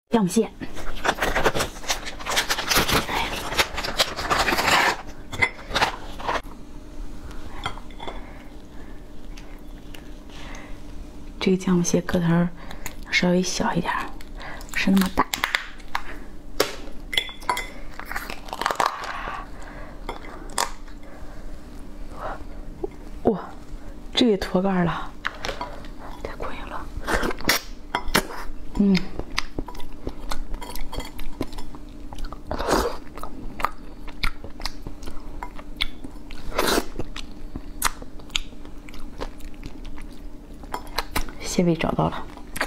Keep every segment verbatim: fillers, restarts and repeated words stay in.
酱蟹。这个姜母蟹个头稍微小一点，不是那么大。哇，这也脱盖了，太过瘾了。嗯。 蟹味找到了，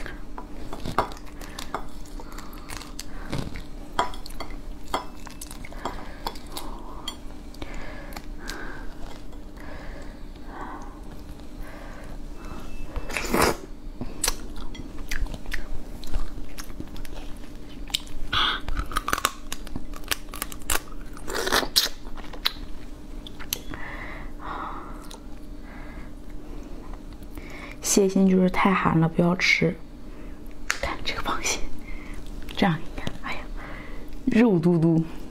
蟹心就是太寒了，不要吃。看这个螃蟹，这样一看，哎呀，肉嘟嘟。